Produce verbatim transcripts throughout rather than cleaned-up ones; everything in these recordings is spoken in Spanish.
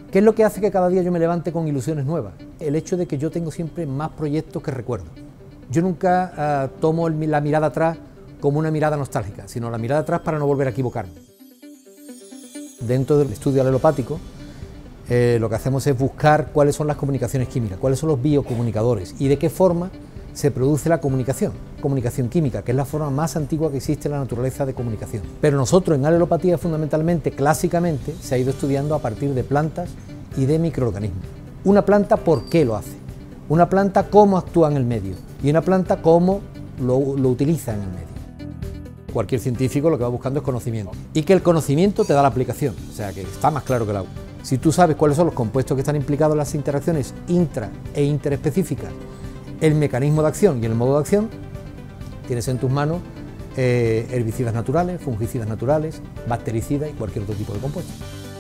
¿Qué es lo que hace que cada día yo me levante con ilusiones nuevas? El hecho de que yo tengo siempre más proyectos que recuerdo. Yo nunca uh, tomo el, la mirada atrás como una mirada nostálgica, sino la mirada atrás para no volver a equivocarme. Dentro del estudio alelopático, eh, lo que hacemos es buscar cuáles son las comunicaciones químicas, cuáles son los biocomunicadores y de qué forma se produce la comunicación, comunicación química, que es la forma más antigua que existe en la naturaleza de comunicación. Pero nosotros en alelopatía fundamentalmente, clásicamente, se ha ido estudiando a partir de plantas y de microorganismos. Una planta, ¿por qué lo hace? Una planta, ¿cómo actúa en el medio? Y una planta, ¿cómo lo, lo utiliza en el medio? Cualquier científico lo que va buscando es conocimiento. Y que el conocimiento te da la aplicación, o sea que está más claro que el agua. Si tú sabes cuáles son los compuestos que están implicados en las interacciones intra e interespecíficas, el mecanismo de acción y el modo de acción, tienes en tus manos eh, herbicidas naturales, fungicidas naturales, bactericidas y cualquier otro tipo de compuestos.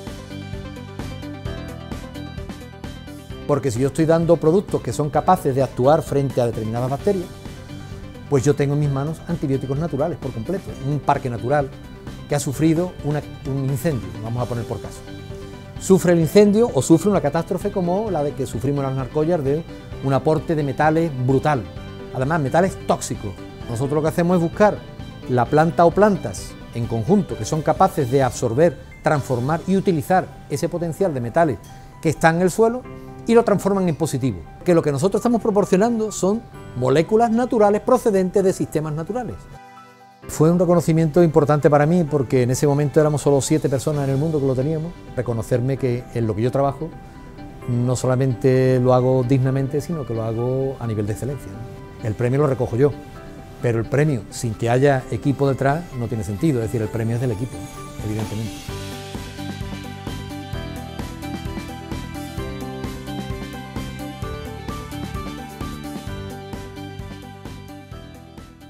Porque si yo estoy dando productos que son capaces de actuar frente a determinadas bacterias, pues yo tengo en mis manos antibióticos naturales por completo, un parque natural que ha sufrido una, un incendio, vamos a poner por caso. Sufre el incendio o sufre una catástrofe como la de que sufrimos en las Narcollas de un aporte de metales brutal, además metales tóxicos. Nosotros lo que hacemos es buscar la planta o plantas en conjunto que son capaces de absorber, transformar y utilizar ese potencial de metales que está en el suelo y lo transforman en positivo, que lo que nosotros estamos proporcionando son moléculas naturales procedentes de sistemas naturales. Fue un reconocimiento importante para mí porque en ese momento éramos solo siete personas en el mundo que lo teníamos. Reconocerme que en lo que yo trabajo no solamente lo hago dignamente, sino que lo hago a nivel de excelencia. El premio lo recojo yo, pero el premio sin que haya equipo detrás no tiene sentido, es decir, el premio es del equipo, evidentemente.